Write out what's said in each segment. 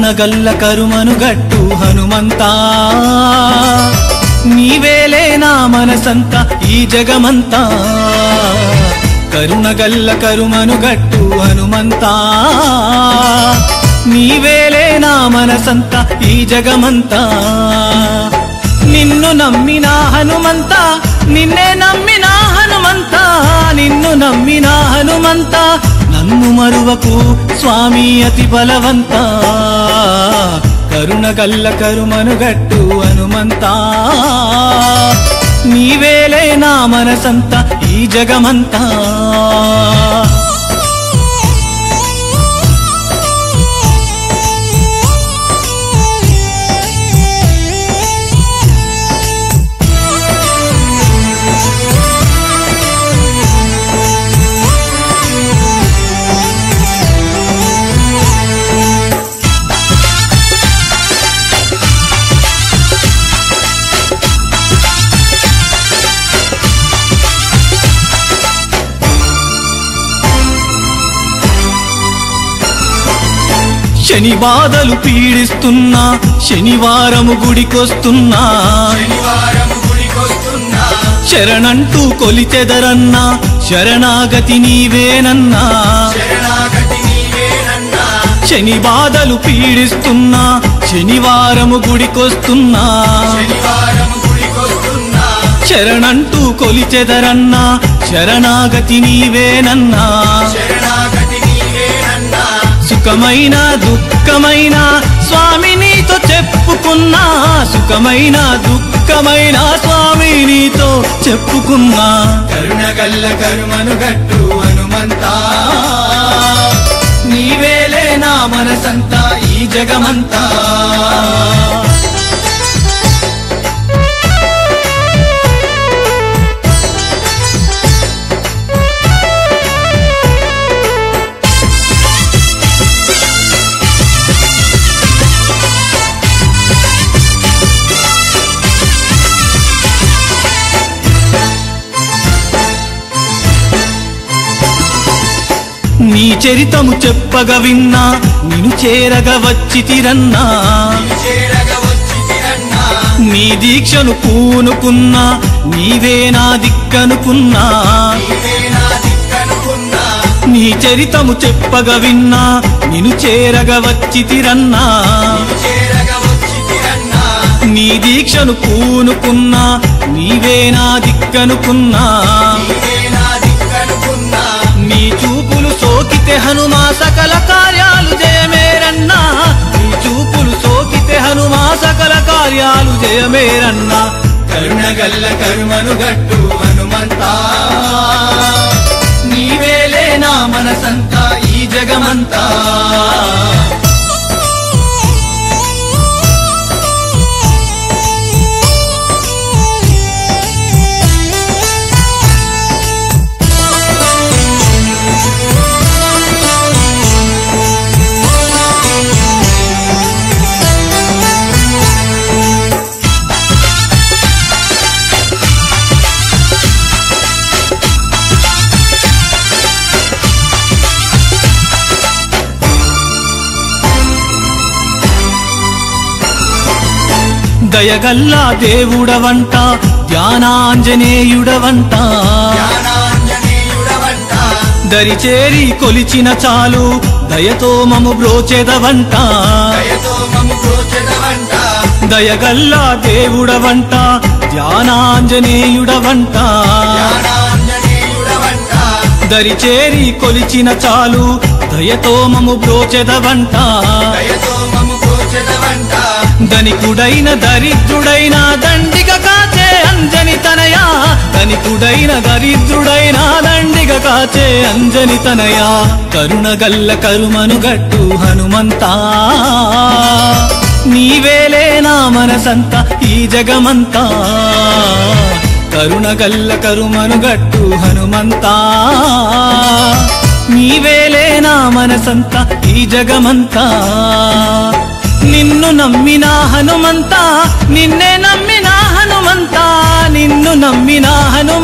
కరుణగల్ల కరుమనుగట్టు హనుమంతా నీవేలే నా మనసంతా ఈ జగమంతా కరుణగల్ల కరుమనుగట్టు హనుమంతా నీవేలే నా మనసంతా ఈ జగమంతా నిన్ను నమ్మినా హనుమంతా నిన్నే నమ్మినా హనుమంతా నిన్ను నమ్మినా హనుమంతా నన్ను మరువకు స్వామి అతి బలవంతా కరుణగల్ల కరుమనుగట్టు హనుమంతా నీవేలే నా మనసంతా ఈ జగమంతా శని బాధలు పీడిస్తున్నా శనివారము గుడికొస్తున్నా శరణంటూ కొలిచెదరన్నా శరణాగతి నీవేనన్నా శని బాధలు పీడిస్తున్నా శనివారము గుడికొస్తున్నా శరణంటూ కొలిచెదరన్నా శరణాగతి నీవేనన్నా సుఖమైన దుఃఖమైన స్వామి నీతో చెప్పుకున్నా సుఖమైన దుఃఖమైన స్వామి నీతో చెప్పుకున్నా కరుణగల్ల కరుమనుగట్టు హనుమంతా నీవేలే నా మనసంతా ఈ జగమంతా నీ చరితము చెప్పగ విన్నా నిన్ను చేరగ వచ్చితిరన్నా నీ దీక్షను పూనుకున్నా నీవే నా దిక్కనుకున్నా నీ చరితము చెప్పగ విన్నా నిన్ను చేరగ వచ్చితిరన్నా నీ దీక్షను పూనుకున్నా నీవే నా దిక్కనుకున్నా నీ చూపులు సోకితే హనుమా సకల కార్యాలు జయమేరన్నా నీ చూపులు సోకితే హనుమా సకల కార్యాలు జయమేరన్నా కరుణగల్ల కరుమనుగట్టు హనుమంతా నీవేలే నా మనసంతా ఈ జగమంతా దయగల్లా దేవుడవంట ధ్యానాంజనేయుడవంట దరిచేరి కొలిచిన చాలు దయతో మము బ్రోచెదవంట దయగల్లా దేవుడవంట ధ్యానాంజనేయుడవంట దరిచేరి కొలిచిన చాలు దయతో మము బ్రోచెదవంట ధనికుడైన దరిద్రుడైన దండిగ కాచే అంజని తనయా ధనికుడైన దరిద్రుడైన దండిగ కాచే అంజని తనయా కరుణగల్ల కరుమనుగట్టు హనుమంతా నీవేలే నా మనసంతా ఈ జగమంతా కరుణగల్ల కరుమనుగట్టు హనుమంతా నీవేలే నా మనసంతా ఈ జగమంతా నిన్ను నమ్మినా హనుమంతా నిన్నే నమ్మినా హనుమంతా నిన్ను నమ్మినా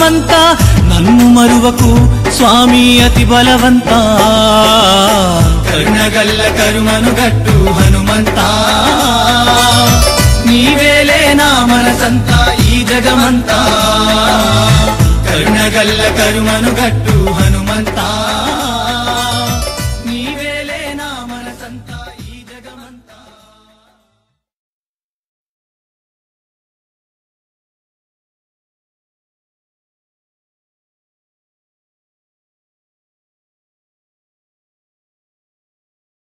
హనుమంతా నన్ను మరువకు స్వామి అతి బలవంతా కరుణగల్ల కరుమను గట్టు హనుమంతా నీవేలే నా మనసంతా ఈ జగమంతా కరుణగల్ల కరుమను గట్టు హనుమంతా